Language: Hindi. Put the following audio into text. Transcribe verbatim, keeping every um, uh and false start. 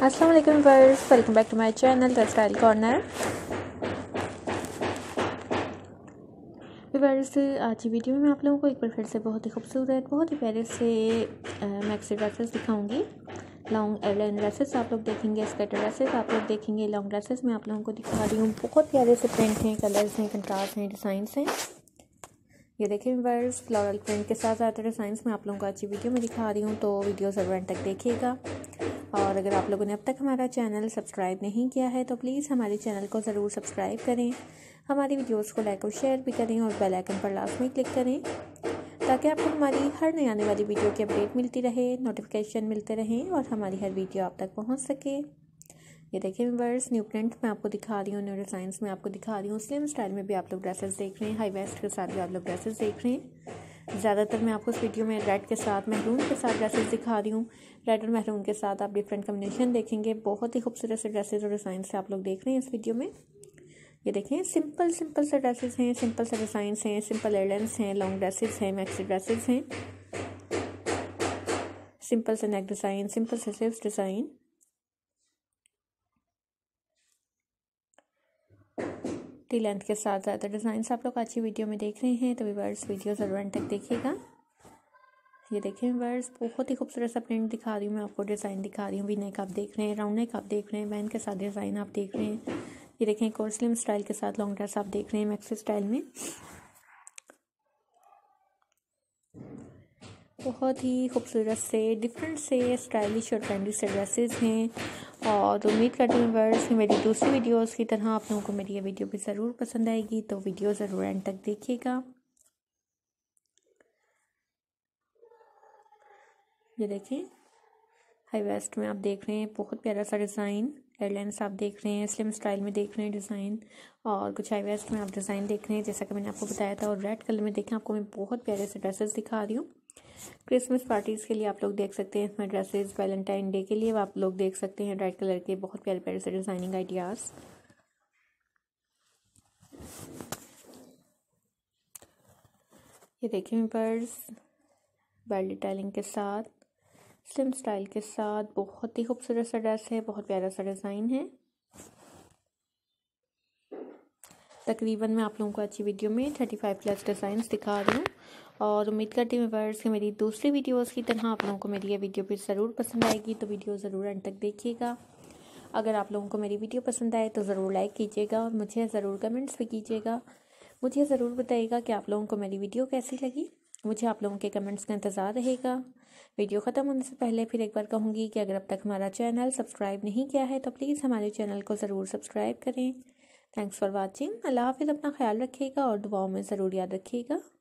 अस्सलाम वालेकुम viewers, welcome back to my channel the style corner. Viewers, आज की वीडियो में मैं आप लोगों को एक बार फिर से बहुत ही खूबसूरत, बहुत ही प्यारे से मैक्सी ड्रेसेस दिखाऊंगी। लॉन्ग एयरलाइन ड्रेसेस आप लोग देखेंगे, स्कर्ट ड्रेसेस आप लोग देखेंगे, लॉन्ग ड्रेसेस मैं आप लोगों को दिखा रही हूँ। बहुत प्यारे से प्रिंट हैं, कलर्स हैं, कंट्रास्ट हैं, डिज़ाइंस हैं। ये देखिए व्यूअर्स, फ्लोरल प्रिंट के साथ ज़्यादातर डिज़ाइंस मैं आप लोगों को अच्छी वीडियो में दिखा रही हूँ, तो वीडियो ज़रूर एंड तक देखिएगा। और अगर आप लोगों ने अब तक हमारा चैनल सब्सक्राइब नहीं किया है तो प्लीज़ हमारे चैनल को ज़रूर सब्सक्राइब करें, हमारी वीडियोस को लाइक और शेयर भी करें और बेल आइकन पर लास्ट में क्लिक करें ताकि आपको हमारी हर नई आने वाली वीडियो की अपडेट मिलती रहे, नोटिफिकेशन मिलते रहें और हमारी हर वीडियो आप तक पहुंच सके। ये देखिए व्यूअर्स, न्यू प्रिंट में आपको दिखा रही हूँ, न्यू डिज़ाइंस में आपको दिखा रही हूँ। स्लिम स्टाइल में भी आप लोग ड्रेसेस देख रहे हैं, हाई वेस्ट के साथ भी आप लोग ड्रेसेस देख रहे हैं। ज़्यादातर मैं आपको इस वीडियो में रेड के साथ, महरून के साथ ड्रेसेस दिखा रही हूँ। रेड और महरून के साथ आप डिफरेंट कम्बिनेशन देखेंगे। बहुत ही खूबसूरत से ड्रेसेस और डिज़ाइन से आप लोग देख रहे हैं इस वीडियो में। ये देखें, सिंपल सिंपल से ड्रेसेस हैं, सिंपल से डिज़ाइंस हैं, सिंपल एयरलाइंस हैं, लॉन्ग ड्रेसेस हैं, मैक्सी ड्रेसेस हैं, सिंपल से नेक डिज़ाइन, सिंपल से स्लीव्स डिज़ाइन। टी लेंथ के साथ ज़्यादा डिज़ाइंस आप लोग अच्छी वीडियो में देख रहे हैं, तो व्यूअर्स वीडियो ज़रूर एंड तक देखिएगा। ये देखिए व्यूअर्स, बहुत ही खूबसूरत सा प्रिंट दिखा रही हूँ मैं आपको, डिज़ाइन दिखा रही हूँ। वी नेक आप देख रहे हैं, राउंड नेक आप देख रहे हैं, बैन के साथ डिज़ाइन आप देख रहे हैं। ये देखें, एक और स्लिम स्टाइल के साथ लॉन्ग ड्रेस आप देख रहे हैं मैक्सी स्टाइल में। बहुत ही खूबसूरत से, डिफरेंट से, स्टाइलिश और ट्रेंडी से ड्रेसेस हैं। और उम्मीद करती हूँ व्यूअर्स कि मेरी दूसरी वीडियोस की तरह आप लोगों को मेरी ये वीडियो भी ज़रूर पसंद आएगी, तो वीडियो ज़रूर एंड तक देखिएगा। ये देखें, हाई वेस्ट में आप देख रहे हैं, बहुत प्यारा सा डिज़ाइन। एयरलाइंस आप देख रहे हैं, स्लिम स्टाइल में देख रहे हैं डिज़ाइन, और कुछ हाई वेस्ट में आप डिज़ाइन देख रहे हैं जैसा कि मैंने आपको बताया था। और रेड कलर में देखें, आपको मैं बहुत प्यारे से ड्रेसेस दिखा रही हूँ। क्रिसमस पार्टीज़ के लिए आप लोग देख सकते हैं इसमें ड्रेसेस, वैलेंटाइन डे के लिए आप लोग देख सकते हैं रेड कलर के बहुत प्यारे प्यारे से डिज़ाइनिंग आइडियाज़। ये देखें पर्स, बेल डिटेलिंग के साथ, स्लिम स्टाइल के साथ, बहुत ही खूबसूरत सा ड्रेस है, बहुत प्यारा सा डिज़ाइन है। तकरीबन मैं आप लोगों को अच्छी वीडियो में थर्टी फाइव प्लस डिज़ाइंस दिखा रही हूँ, और उम्मीद करती हूँ व्यूअर्स कि मेरी दूसरी वीडियोस की तरह आप लोगों को मेरी ये वीडियो भी ज़रूर पसंद आएगी, तो वीडियो ज़रूर एंड तक देखिएगा। अगर आप लोगों को मेरी वीडियो पसंद आए तो ज़रूर लाइक कीजिएगा और मुझे ज़रूर कमेंट्स भी कीजिएगा। मुझे ज़रूर बताइएगा कि आप लोगों को मेरी वीडियो कैसी लगी। मुझे आप लोगों के कमेंट्स का इंतज़ार रहेगा। वीडियो ख़त्म होने से पहले फिर एक बार कहूँगी कि अगर अब तक हमारा चैनल सब्सक्राइब नहीं किया है तो प्लीज़ हमारे चैनल को ज़रूर सब्सक्राइब करें। Thanks for watching. अल्लाह हाफिज़। अपना ख्याल रखिएगा और दुआओं में ज़रूर याद रखिएगा।